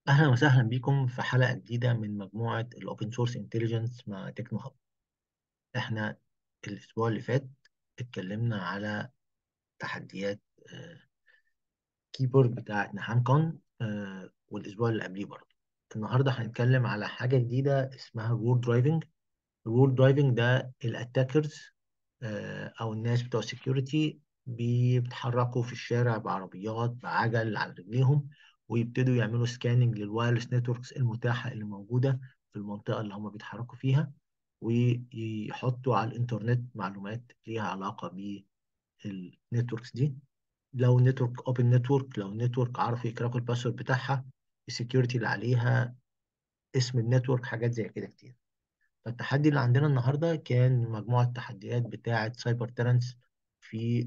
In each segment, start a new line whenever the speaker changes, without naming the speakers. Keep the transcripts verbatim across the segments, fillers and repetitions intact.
أهلا وسهلا بكم في حلقة جديدة من مجموعة الأوبن سورس انتليجنس مع تكنو هاب. إحنا الأسبوع اللي فات اتكلمنا على تحديات آه، كيبورد بتاعت نحام كون، آه، والأسبوع اللي قبليه برضه. النهاردة هنتكلم على حاجة جديدة اسمها الرول درايفنج. الرول درايفنج ده الاتاكرز أو الناس بتوع السكيورتي بيتحركوا في الشارع بعربيات بعجل على رجليهم، ويبتدوا يعملوا سكاننج للوايرلس نتوركس المتاحة اللي موجودة في المنطقة اللي هم بيتحركوا فيها، ويحطوا على الإنترنت معلومات ليها علاقة بالنتوركس دي. لو نتورك اوبن نتورك، لو نتورك عرفوا يكراكوا الباسورد بتاعها، السكيورتي اللي عليها، اسم النتورك، حاجات زي كده كتير. فالتحدي اللي عندنا النهارده كان مجموعة تحديات بتاعة سايبر تيرنس في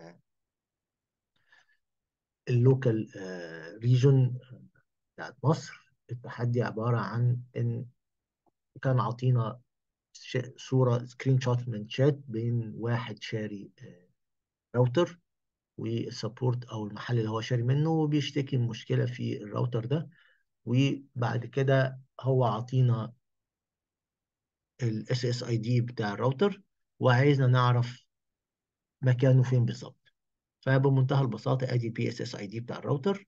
اللوكال ريجون بتاعت مصر. التحدي عبارة عن إن كان عاطينا ش- صورة سكرين شوت من شات بين واحد شاري آه، راوتر، والسبورت أو المحل اللي هو شاري منه وبيشتكي من مشكلة في الراوتر ده. وبعد كده هو عاطينا الاس اس اي دي بتاع الراوتر، وعايزنا نعرف مكانه فين بالظبط. فبمنتهى البساطة ادي البي اس اس اي دي بتاع الراوتر،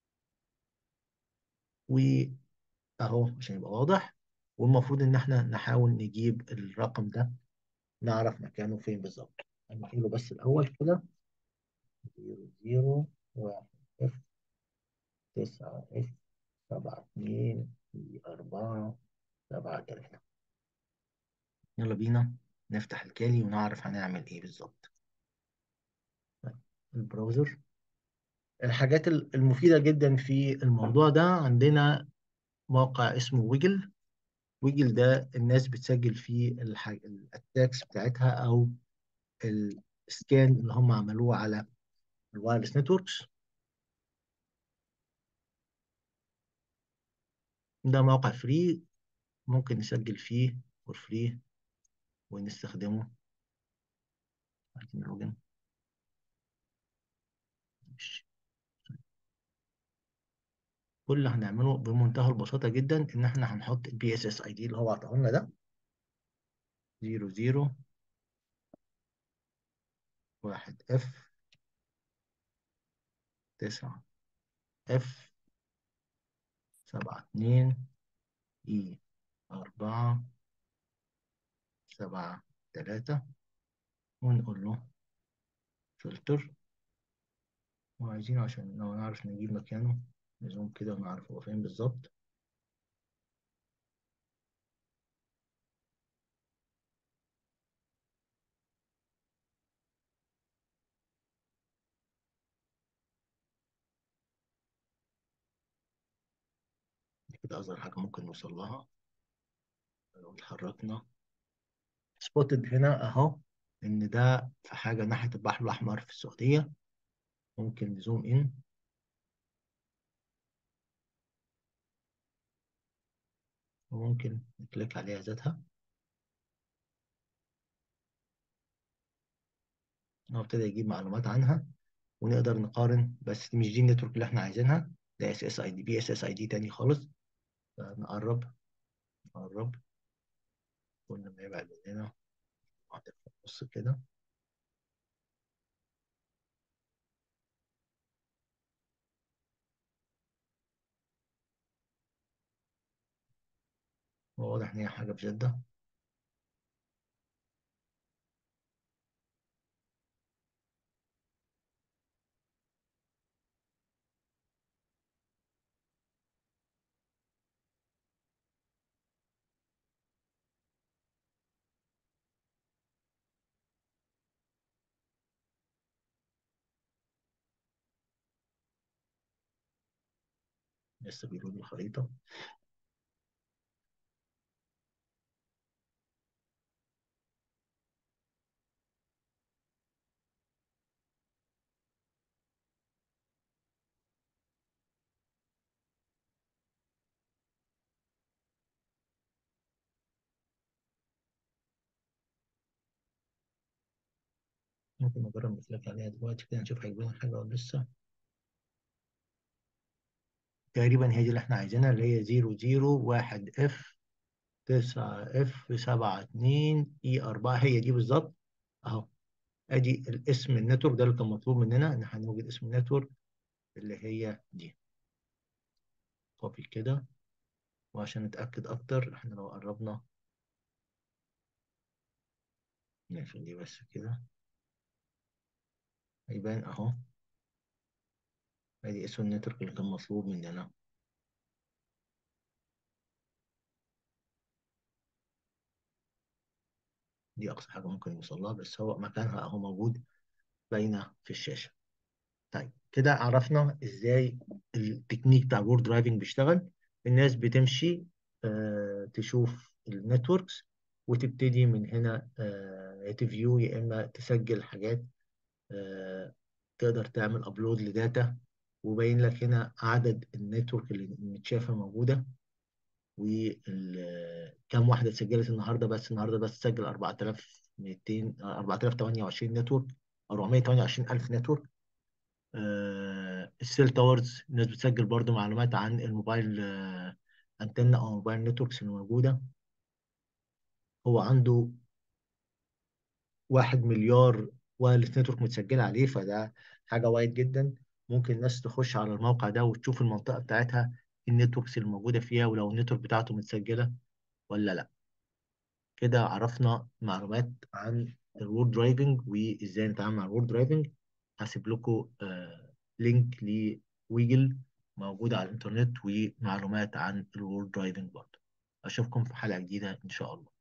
واهو عشان يبقى واضح. والمفروض ان احنا نحاول نجيب الرقم ده، نعرف مكانه فين بالظبط. هنقله بس الاول كده: صفر صفر واحد اف تسعة اف سبعة اتنين أربعة سبعة تلاتة. يلا بينا نفتح الكالي ونعرف هنعمل ايه بالظبط. طيب، البراوزر. الحاجات المفيدة جدا في الموضوع ده، عندنا موقع اسمه ويجل. ويجل ده الناس بتسجل فيه الاتاكس بتاعتها او السكان اللي هم عملوه على الوايرلس نتوركس. ده موقع فري، ممكن نسجل فيه فور فري ونستخدمه. عايزين لوجن. ماشي. كل اللي هنعمله بمنتهى البساطة جدا ان احنا هنحط البي اس اس اي دي اللي هو عطاه لنا ده: صفر صفر واحد اف تسعة اف سبعة اتنين اي أربعة سبعة تلاتة، ونقول له فلتر. وعايزينه عشان لو نعرف نجيب مكانه نزوم كده ونعرف هو فين بالظبط. دي كده أصغر حاجة ممكن نوصل لها. لو اتحركنا سبوتد هنا أهو إن ده في حاجة ناحية البحر الأحمر في السعودية. ممكن نزوم إن وممكن نكليك عليها ذاتها. هو ابتدى يجيب معلومات عنها ونقدر نقارن، بس دي مش دي النتورك اللي احنا عايزينها. ده اس اس اي دي، بي اس اس اي دي تاني خالص. فنقرب نقرب كل ما يبعد مننا واحدة في النص كده. واضح إن هي حاجة بجد. لسه بيقولوا الخريطة. ممكن نجرب نكليك عليها دلوقتي كده نشوف هيجيب لنا حاجة ولا لسه. تقريبا هي دي اللي احنا عايزينها، اللي هي صفر صفر واحد اف تسعة اف سبعة اتنين اي اربعة، هي دي بالظبط اهو. ادي الاسم النتورك ده اللي كان مطلوب مننا، ان احنا نوجد اسم النتورك اللي هي دي. كوبي كده، وعشان نتأكد اكتر احنا لو قربنا نقفل دي بس كده هيبان اهو. ادي اسم النتورك اللي كان مطلوب مننا. دي اقصى حاجة ممكن نوصل لها، بس هو مكانها اهو موجود باينة في الشاشة. طيب كده عرفنا ازاي التكنيك بتاع الوورد درايفنج بيشتغل. الناس بتمشي آه تشوف النتوركس، وتبتدي من هنا آه تفيو، يا اما تسجل حاجات، آه تقدر تعمل ابلود لداتا، وبين لك هنا عدد النتورك اللي متشافه موجوده، وكم واحده اتسجلت النهارده. بس النهارده بس سجل أربعة آلاف ومئتين آه، أربعة آلاف وثمانية وعشرين نتورك، أربعمائة وثمانية وعشرين ألف نتورك. آه، السيل تاورز الناس بتسجل برضو معلومات عن الموبايل آه، انتنا او موبايل نتوركس اللي موجوده. هو عنده واحد مليار وايرلس نتورك متسجله عليه، فده حاجه وايد جدا. ممكن الناس تخش على الموقع ده وتشوف المنطقه بتاعتها، النتوركس اللي موجوده فيها، ولو النتورك بتاعته متسجله ولا لا. كده عرفنا معلومات عن الوورد درايفنج وازاي نتعامل مع الوورد درايفنج. هسيب لكم آه لينك لويجل موجود على الانترنت، ومعلومات عن الوورد درايفنج برضه. اشوفكم في حلقة جديدة ان شاء الله.